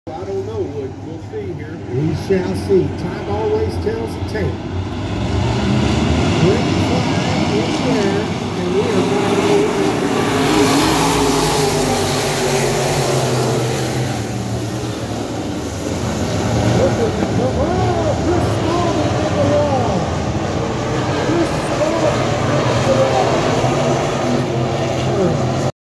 I don't know. We'll see here. We shall see. Time always tells the tale.